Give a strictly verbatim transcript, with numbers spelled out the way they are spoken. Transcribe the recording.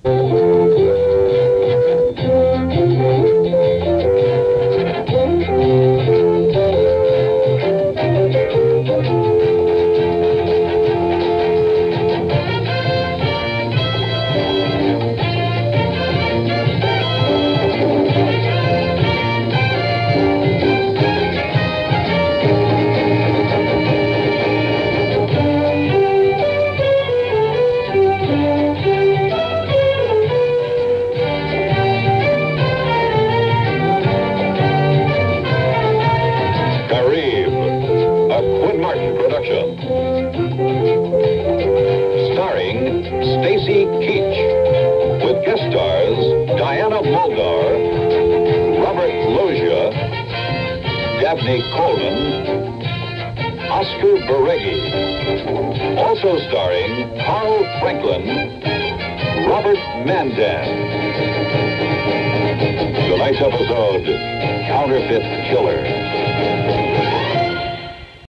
Caribe, a Quinn Martin production. Starring Stacy Keach, with guest stars Diana Muldaur, Robert Loggia, Dabney Coleman, Oscar Beregi. Also starring Carl Franklin, Robert Mandan. Tonight's episode, Counterfeit Killer.